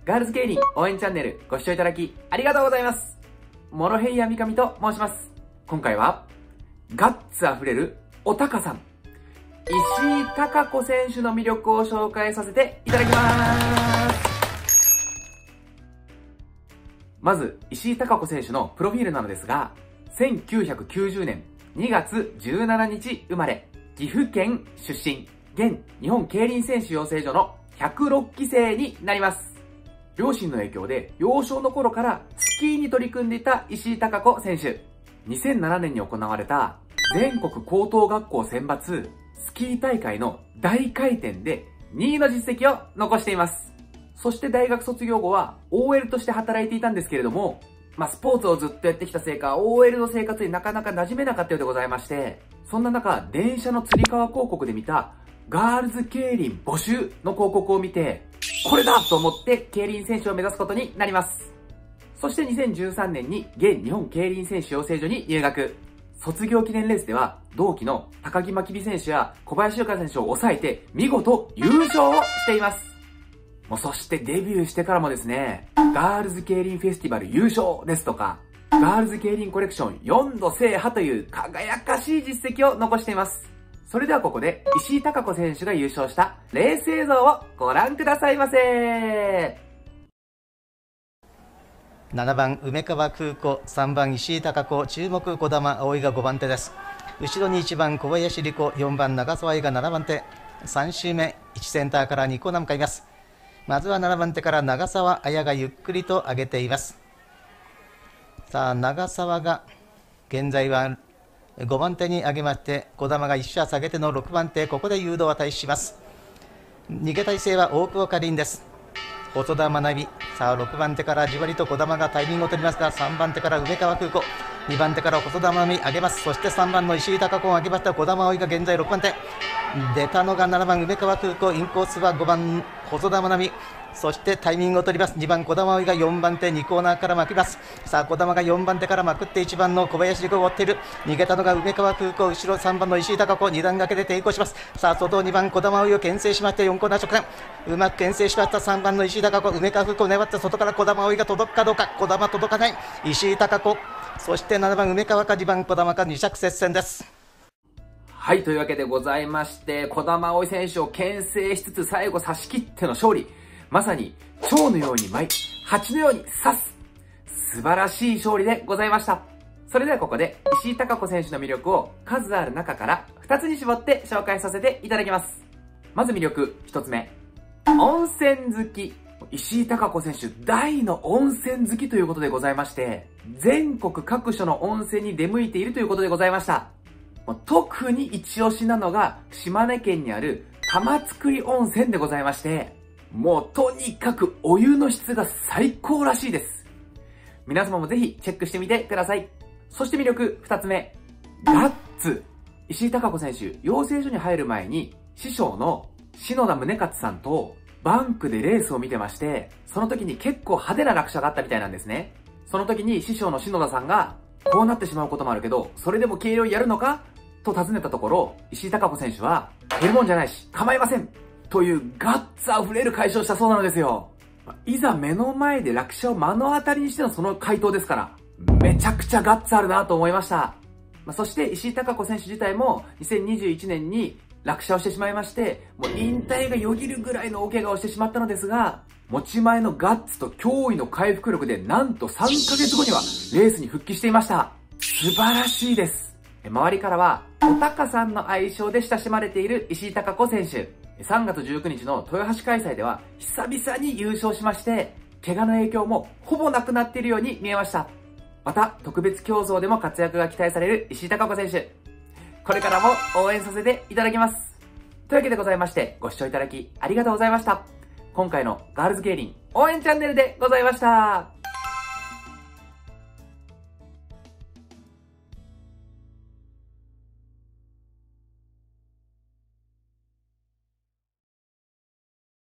ガールズ競輪応援チャンネルご視聴いただきありがとうございます。モロヘイヤ三上と申します。今回は、ガッツあふれるおたかさん、石井貴子選手の魅力を紹介させていただきます。まず、石井貴子選手のプロフィールなのですが、1990年2月17日生まれ、岐阜県出身、現日本競輪選手養成所の106期生になります。両親の影響で幼少の頃からスキーに取り組んでいた石井貴子選手。2007年に行われた全国高等学校選抜スキー大会の大回転で2位の実績を残しています。そして大学卒業後は OL として働いていたんですけれども、スポーツをずっとやってきたせいか OL の生活になかなか馴染めなかったようでございまして、そんな中、電車のつり革広告で見たガールズ競輪募集の広告を見て、これだと思って競輪選手を目指すことになります。そして2013年に現日本競輪選手養成所に入学。卒業記念レースでは同期の高木真希美選手や小林優香選手を抑えて見事優勝をしています。そしてデビューしてからもですね、ガールズ競輪フェスティバル優勝ですとか、ガールズ競輪コレクション4度制覇という輝かしい実績を残しています。それではここで石井貴子選手が優勝したレース映像をご覧くださいませ。 7番梅川空子、3番石井貴子、注目児玉葵が5番手です。後ろに1番小林莉子、4番長澤愛が7番手。3周目1センターから2コーナー向かいます。まずは7番手から長澤彩がゆっくりと上げています。さあ長澤が現在は5番手に上げまして、児玉が1射下げての6番手、ここで誘導は開始します。逃げ体勢は大久保かりんです。細田学び、さあ6番手からじわりと児玉がタイミングを取りますが、3番手から梅川空子、2番手から細田学び上げます。そして3番の石井貴子を上げました児玉葵が現在6番手、出たのが7番梅川空子、インコースは5番細田学び、そしてタイミングを取ります。2番児玉葵が4番手、2コーナーから巻きます。さあ児玉が4番手からまくって1番の小林莉子を追っている。逃げたのが梅川空子、後ろ3番の石井貴子、2段掛けで抵抗します。さあ外2番児玉葵を牽制しまして4コーナー直線、うまく牽制しました3番の石井貴子、梅川空子を粘って外から児玉葵が届くかどうか、児玉届かない、石井貴子、そして7番梅川か2番児玉か、2着接戦です。 はい、というわけでございまして、児玉葵選手を牽制しつつ最後差し切っての勝利。まさに蝶のように舞い、蜂のように刺す。素晴らしい勝利でございました。それではここで石井貴子選手の魅力を数ある中から2つに絞って紹介させていただきます。まず魅力1つ目。温泉好き。石井貴子選手大の温泉好きということでございまして、全国各所の温泉に出向いているということでございました。特に一押しなのが島根県にある玉造温泉でございまして、もうとにかくお湯の質が最高らしいです。皆様もぜひチェックしてみてください。そして魅力2つ目。ガッツ。石井貴子選手、養成所に入る前に師匠の篠田宗勝さんとバンクでレースを見てまして、その時に結構派手な落車があったみたいなんですね。その時に師匠の篠田さんが、こうなってしまうこともあるけど、それでも軽量やるのかと尋ねたところ、石井貴子選手は、減るもんじゃないし、構いませんというガッツあふれる解消したそうなのですよ。いざ目の前で落車を目の当たりにしてのその回答ですから、めちゃくちゃガッツあるなと思いました。そして石井貴子選手自体も2021年に落車をしてしまいまして、もう引退がよぎるぐらいの大怪我をしてしまったのですが、持ち前のガッツと驚異の回復力でなんと3ヶ月後にはレースに復帰していました。素晴らしいです。周りからは、おたかさんの愛称で親しまれている石井貴子選手。3月19日の豊橋開催では久々に優勝しまして、怪我の影響もほぼなくなっているように見えました。また、特別競争でも活躍が期待される石井貴子選手。これからも応援させていただきます。というわけでございまして、ご視聴いただきありがとうございました。今回のガールズ競輪応援チャンネルでございました。